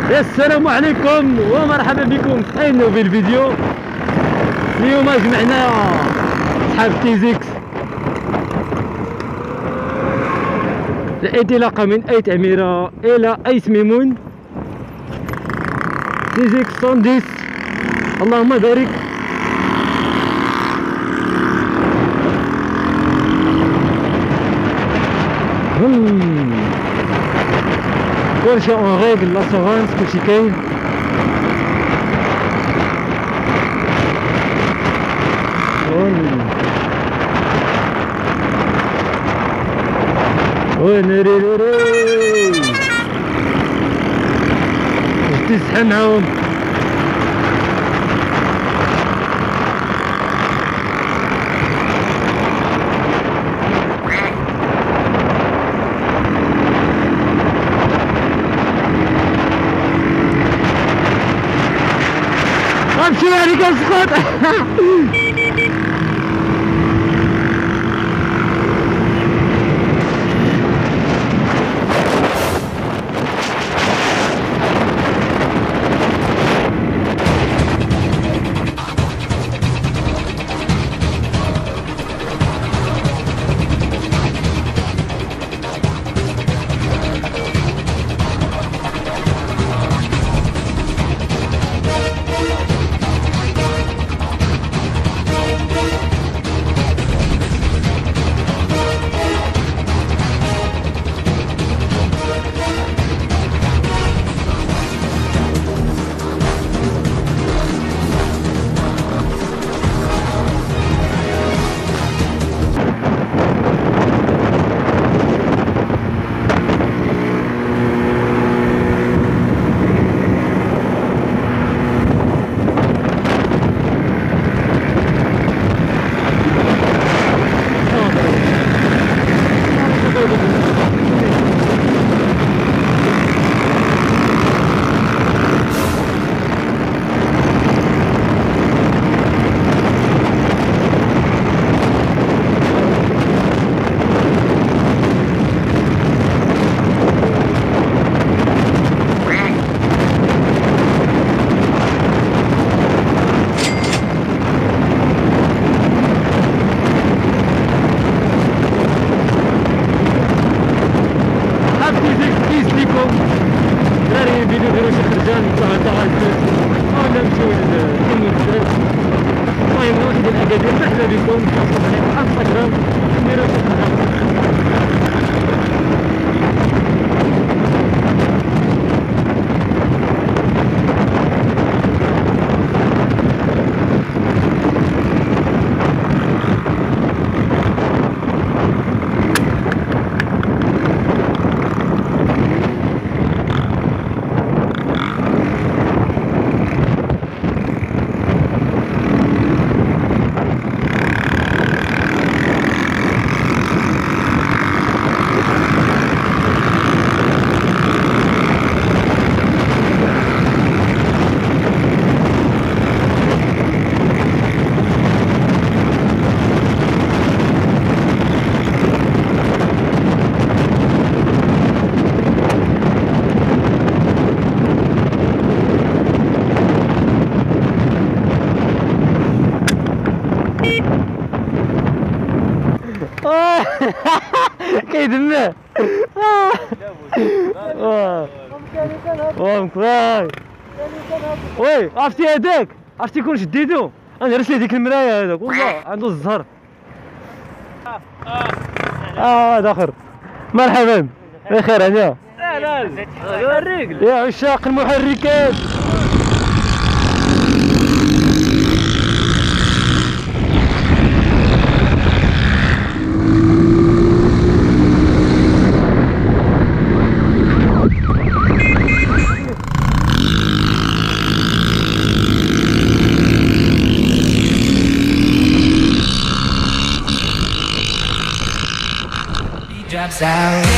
السلام عليكم ومرحبا بكم في نوفيل فيديو. اليوم جمعنا صحاب تيزيكس الانطلاقة من اي تعميرة الى اي سميمون. تيزيكس 110 اللهم بارك. كلشي اون ريغل، لاسورانس كلشي كاين. جدي الصحة معاهم. غنمشيو عليك اسقط. مرحبا بكم على انستغرام. ديروا كيدمع. مكفاك. وي عرفتي هذاك، عرفتي كون شديتو انا رسلي ديك المرايه هذاك والله عنده الزهر. هذا اخر. مرحبا بخير هنا. لا الرجل يا عشاق المحركات. Drops out.